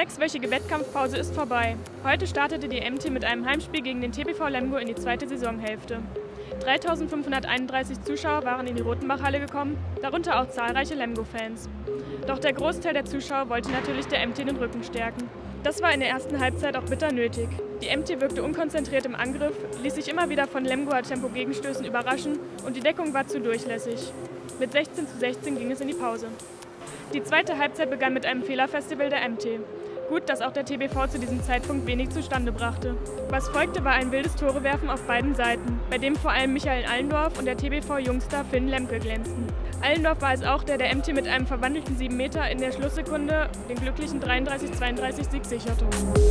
6-wöchige Wettkampfpause ist vorbei. Heute startete die MT mit einem Heimspiel gegen den TBV Lemgo in die zweite Saisonhälfte. 3.531 Zuschauer waren in die Rotenbachhalle gekommen, darunter auch zahlreiche Lemgo-Fans. Doch der Großteil der Zuschauer wollte natürlich der MT den Rücken stärken. Das war in der ersten Halbzeit auch bitter nötig. Die MT wirkte unkonzentriert im Angriff, ließ sich immer wieder von Lemgoer Tempo-Gegenstößen überraschen und die Deckung war zu durchlässig. Mit 16:16 ging es in die Pause. Die zweite Halbzeit begann mit einem Fehlerfestival der MT. Gut, dass auch der TBV zu diesem Zeitpunkt wenig zustande brachte. Was folgte, war ein wildes Torewerfen auf beiden Seiten, bei dem vor allem Michael Allendorf und der TBV-Jungstar Finn Lemke glänzten. Allendorf war es auch, der MT mit einem verwandelten 7 Meter in der Schlusssekunde den glücklichen 33:32 Sieg sicherte.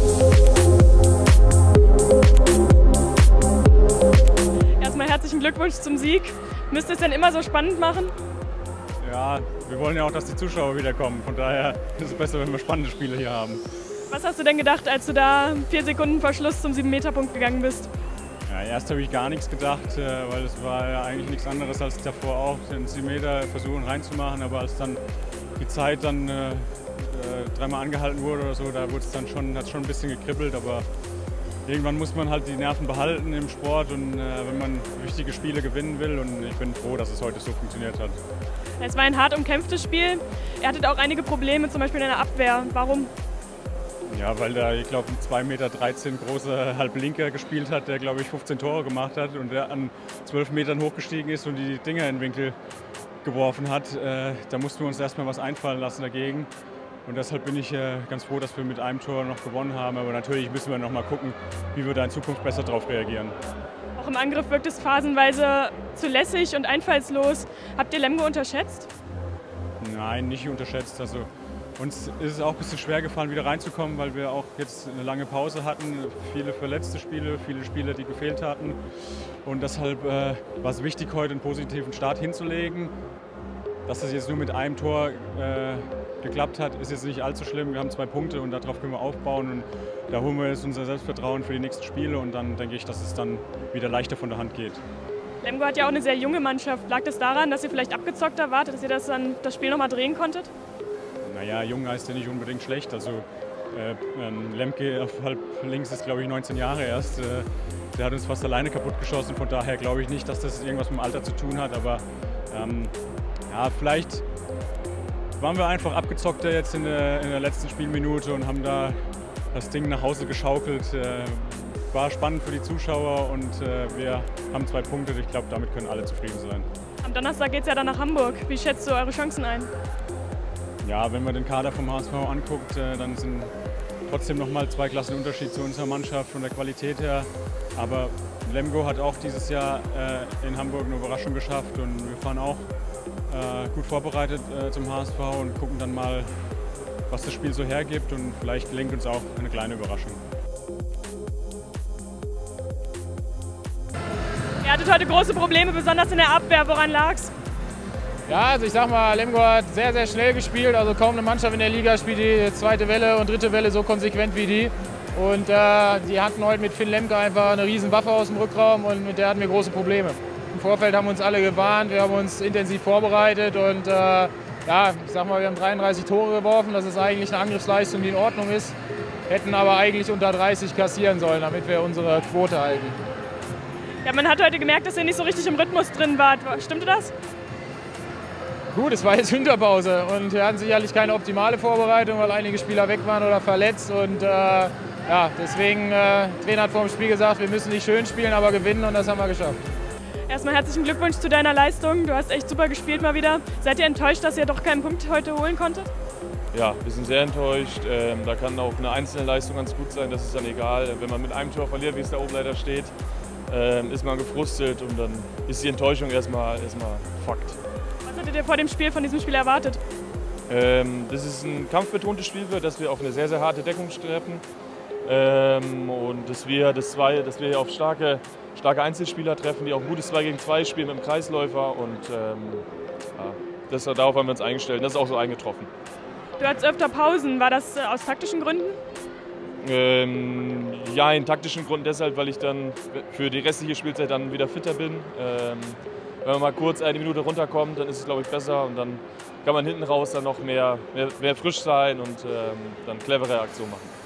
Erstmal herzlichen Glückwunsch zum Sieg. Müsst ihr es denn immer so spannend machen? Ja, wir wollen ja auch, dass die Zuschauer wiederkommen. Von daher ist es besser, wenn wir spannende Spiele hier haben. Was hast du denn gedacht, als du da 4 Sekunden vor Schluss zum 7-Meter-Punkt gegangen bist? Ja, erst habe ich gar nichts gedacht, weil es war ja eigentlich nichts anderes als davor auch, den 7 Meter versuchen reinzumachen. Aber als dann die Zeit dann dreimal angehalten wurde oder so, da wurde es dann schon, hat schon ein bisschen gekribbelt. Aber irgendwann muss man halt die Nerven behalten im Sport und wenn man wichtige Spiele gewinnen will. Und ich bin froh, dass es heute so funktioniert hat. Es war ein hart umkämpftes Spiel. Ihr hattet auch einige Probleme, zum Beispiel in der Abwehr. Warum? Ja, weil da, ich glaube, ein 2,13 Meter großer Halblinker gespielt hat, der, glaube ich, 15 Tore gemacht hat und der an 12 Metern hochgestiegen ist und die Dinger in den Winkel geworfen hat. Da mussten wir uns erstmal was einfallen lassen dagegen. Und deshalb bin ich ganz froh, dass wir mit einem Tor noch gewonnen haben. Aber natürlich müssen wir noch mal gucken, wie wir da in Zukunft besser darauf reagieren. Auch im Angriff wirkt es phasenweise zu lässig und einfallslos. Habt ihr Lemgo unterschätzt? Nein, nicht unterschätzt. Also uns ist es auch ein bisschen schwer gefallen, wieder reinzukommen, weil wir auch jetzt eine lange Pause hatten. Viele verletzte Spiele, viele Spieler, die gefehlt hatten. Und deshalb war es wichtig, heute einen positiven Start hinzulegen. Dass es jetzt nur mit einem Tor geklappt hat, ist jetzt nicht allzu schlimm. Wir haben 2 Punkte und darauf können wir aufbauen. Und da holen wir jetzt unser Selbstvertrauen für die nächsten Spiele und dann denke ich, dass es dann wieder leichter von der Hand geht. Lemgo hat ja auch eine sehr junge Mannschaft. Lag das daran, dass ihr vielleicht abgezockter wart, dass ihr das Spiel noch mal drehen konntet? Naja, jung heißt ja nicht unbedingt schlecht. Also Lemke auf halb links ist, glaube ich, 19 Jahre erst. Der hat uns fast alleine kaputt geschossen. Von daher glaube ich nicht, dass das irgendwas mit dem Alter zu tun hat. Aber ja, vielleicht waren wir einfach abgezockter jetzt in der letzten Spielminute und haben da das Ding nach Hause geschaukelt. War spannend für die Zuschauer und wir haben 2 Punkte. Ich glaube, damit können alle zufrieden sein. Am Donnerstag geht es ja dann nach Hamburg. Wie schätzt du eure Chancen ein? Ja, wenn man den Kader vom HSV anguckt, dann sind trotzdem noch mal 2 Klassen Unterschied zu unserer Mannschaft von der Qualität her. Aber Lemgo hat auch dieses Jahr in Hamburg eine Überraschung geschafft und wir fahren auch gut vorbereitet zum HSV und gucken dann mal, was das Spiel so hergibt und vielleicht gelingt uns auch eine kleine Überraschung. Ihr hattet heute große Probleme, besonders in der Abwehr. Woran lag's? Ja, also ich sag mal, Lemgo hat sehr, sehr schnell gespielt. Also kaum eine Mannschaft in der Liga spielt die 2. Welle und 3. Welle so konsequent wie die. Und die hatten heute mit Finn Lemke einfach eine riesen Waffe aus dem Rückraum und mit der hatten wir große Probleme. Im Vorfeld haben uns alle gewarnt, wir haben uns intensiv vorbereitet und ja, ich sag mal, wir haben 33 Tore geworfen. Das ist eigentlich eine Angriffsleistung, die in Ordnung ist. Hätten aber eigentlich unter 30 kassieren sollen, damit wir unsere Quote halten. Ja, man hat heute gemerkt, dass ihr nicht so richtig im Rhythmus drin wart. Stimmte das? Gut, es war jetzt Winterpause und wir hatten sicherlich keine optimale Vorbereitung, weil einige Spieler weg waren oder verletzt. Und ja, deswegen, der Trainer hat vor dem Spiel gesagt, wir müssen nicht schön spielen, aber gewinnen und das haben wir geschafft. Erstmal herzlichen Glückwunsch zu deiner Leistung. Du hast echt super gespielt mal wieder. Seid ihr enttäuscht, dass ihr doch keinen Punkt heute holen konntet? Ja, wir sind sehr enttäuscht. Da kann auch eine einzelne Leistung ganz gut sein, das ist dann egal. Wenn man mit einem Tor verliert, wie es da oben leider steht, ist man gefrustet und dann ist die Enttäuschung erstmal Fakt. Was hattet ihr vor dem Spiel von diesem Spiel erwartet? Das ist ein kampfbetontes Spiel wird, dass wir auf eine sehr, sehr harte Deckung treffen und dass wir auf starke Einzelspieler treffen, die auch ein gutes 2 gegen 2 spielen mit dem Kreisläufer und ja, darauf haben wir uns eingestellt und das ist auch so eingetroffen. Du hattest öfter Pausen, war das aus taktischen Gründen? Ja, in taktischen Gründen deshalb, weil ich dann für die restliche Spielzeit dann wieder fitter bin. wenn man mal kurz eine Minute runterkommt, dann ist es, glaube ich, besser und dann kann man hinten raus dann noch mehr frisch sein und dann clevere Aktionen machen.